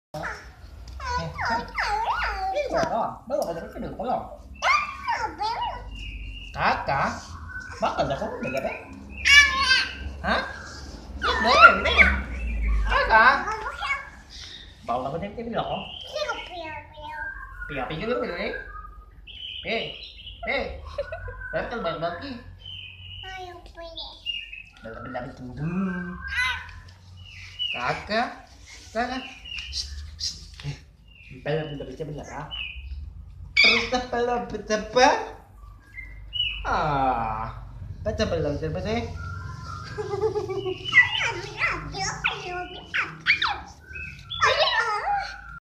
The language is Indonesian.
Ini belum, belum ada kedua belum. Kakak, bakal ada kamu udah gede? Hah? Boleh nih. Kakak, bảo là có thêm cái lỗ. Pìa pìa cái nước này. Ê, ê, đấy cái bật bật kia. Benda kakak, kakak. Benda baca benar ah. Terus belum berdebat. Baca belum berdebat.